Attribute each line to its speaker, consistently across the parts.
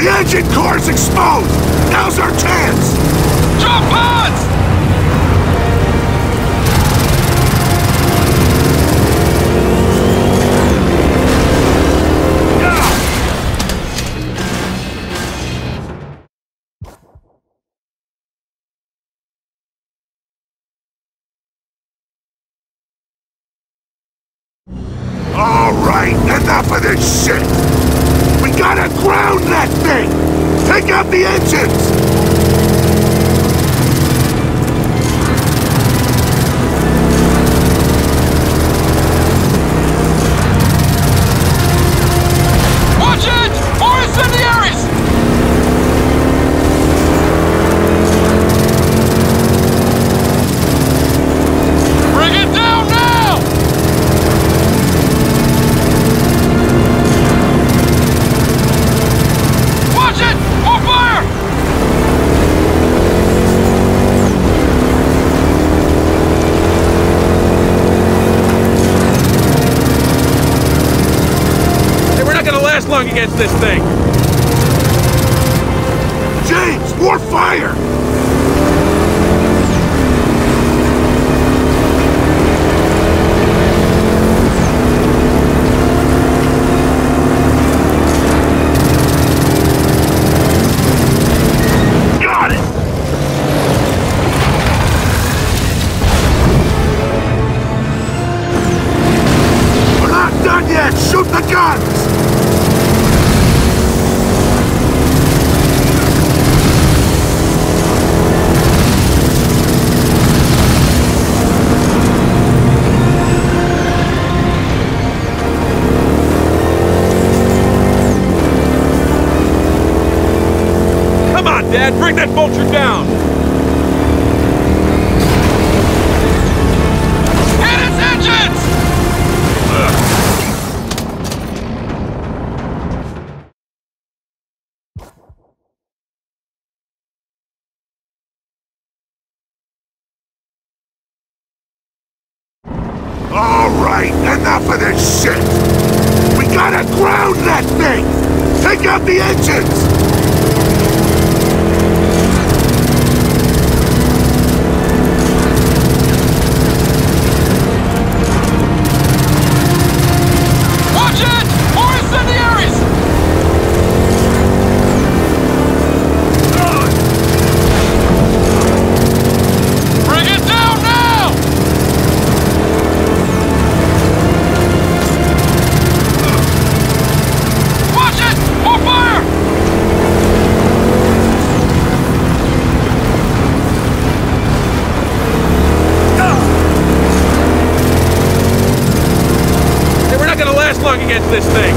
Speaker 1: The engine core's exposed! Now's our chance!
Speaker 2: Drop pods!
Speaker 1: All right, enough of this shit! We gotta ground that thing! Take out the engines!
Speaker 2: Watch it! More incendiaries! Bring it down now! Watch it! More fire!
Speaker 3: Hey, we're not gonna last long against this thing!
Speaker 1: James, more fire! Got it! We're not done yet! Shoot the guns!
Speaker 3: Come on, Dad, bring that vulture down!
Speaker 2: Hit its engines!
Speaker 1: All right, enough of this shit! We gotta ground that thing! Take out the engines!
Speaker 2: Watch it! More incendiaries! Bring it down now! Watch it! More fire!
Speaker 3: Hey, we're not gonna last long against this thing!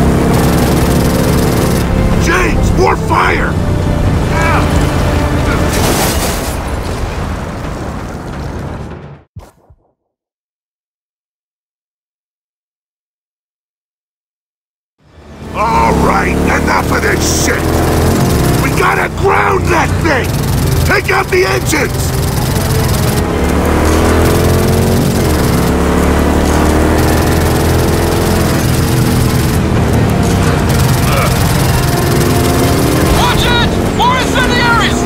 Speaker 1: James, more fire! All right, enough of this shit! We gotta ground that thing! Take out the engines!
Speaker 2: Watch it! More incendiaries!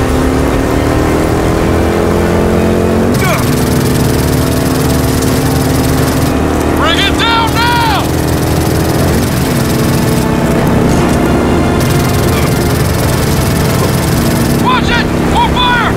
Speaker 2: Bring it down now! Watch it! More fire!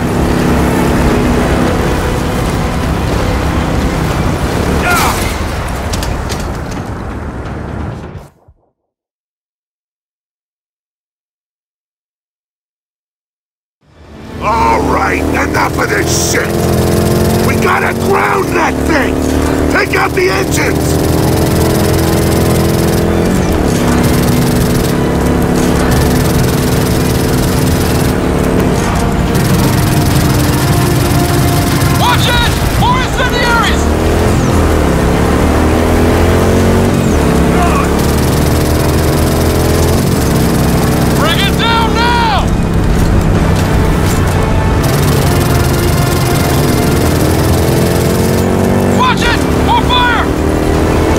Speaker 1: All right, enough of this shit! We gotta ground that thing! Take out the engines!
Speaker 2: Watch it! More incendiaries! Bring it down now! Watch it! More fire!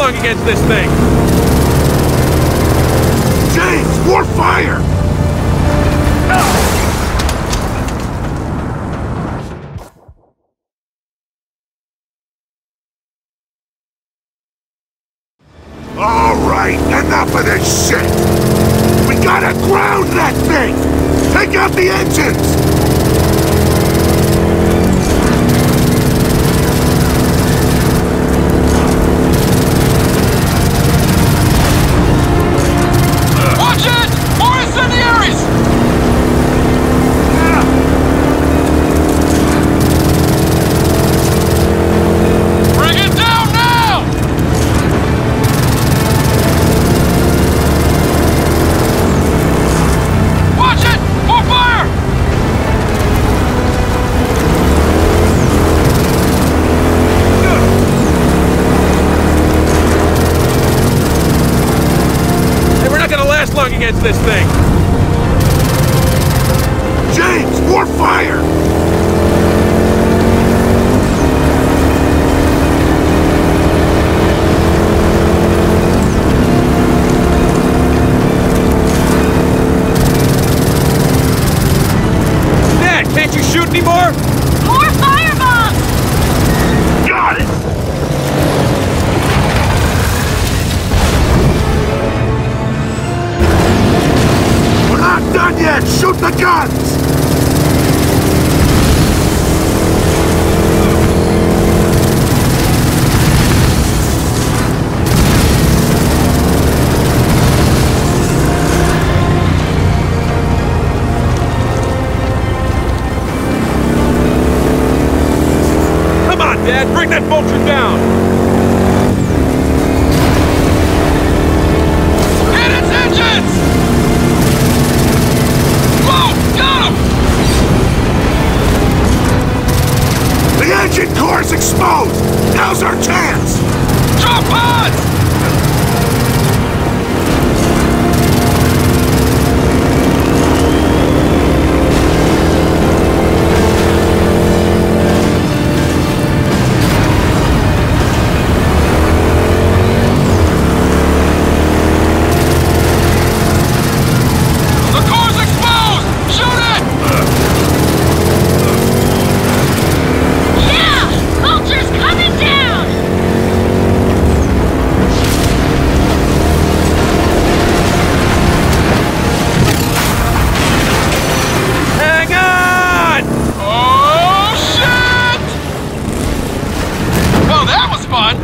Speaker 3: long against this thing!
Speaker 1: James, more fire! All right, enough of this shit! We gotta ground that thing! Take out the engines!
Speaker 2: Watch it! More incendiaries! Bring it down now! Watch it! More fire!
Speaker 3: Hey, we're not gonna last long against this thing!
Speaker 1: James, more fire!
Speaker 3: Dad, can't you shoot anymore?
Speaker 4: More firebombs!
Speaker 1: Got it! We're not done yet! Shoot the guns!
Speaker 3: Come on, Dad, bring that vulture down!
Speaker 2: Hit its engines! Whoa! Got him!
Speaker 1: The engine core's exposed! Now's our chance!
Speaker 2: Drop pods! The core's exposed! Shoot it!
Speaker 4: Yeah! Vulture's coming down!
Speaker 3: Hang on!
Speaker 2: Oh, shit! Well, that was fun!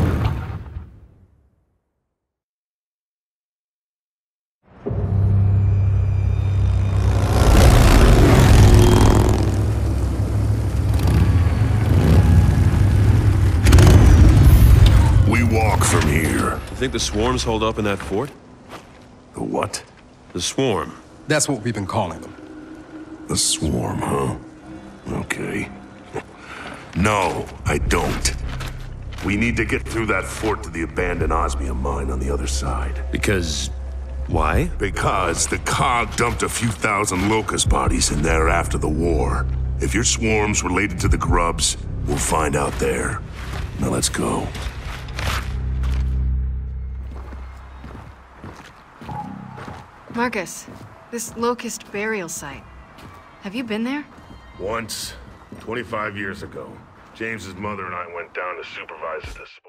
Speaker 1: We walk from here.
Speaker 5: You think the swarms hold up in that fort?
Speaker 1: The what?
Speaker 5: The swarm.
Speaker 6: That's what we've been calling them.
Speaker 1: The swarm, huh? Okay. No, I don't. We need to get through that fort to the abandoned osmium mine on the other side.
Speaker 5: Because... why?
Speaker 1: Because the COG dumped a few thousand locust bodies in there after the war. If your swarm's related to the grubs, we'll find out there. Now let's go.
Speaker 7: Marcus, this locust burial site. Have you been there?
Speaker 1: Once, 25 years ago, James's mother and I went down to supervise the disposal.